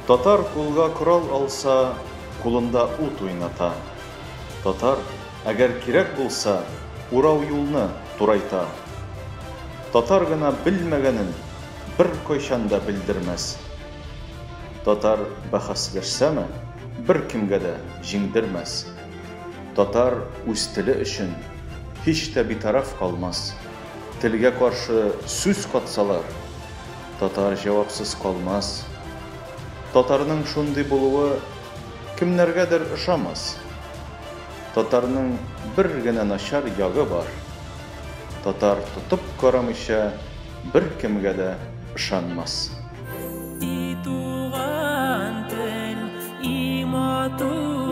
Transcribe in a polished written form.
Татар кулга корал алса, кулында ут уйната. Татар, әгәр кирәк булса, урау юлны турайта. Татар гына белмәгәнен бер кайчан да белдермәс. Татар бәхәсләшсәме, бер кемгә дә җиңдермәс. Татар үз теле өчен һич тә битараф калмас. Телгә каршы сүз катсалар, татар җавапсыз калмас. Татарның шундый булуы кемнәргәдер ошамас. Татарның бер генә начар ягы бар. Татар тотып карамыйча бер кемгә дә ышанмас. Туган тел, имату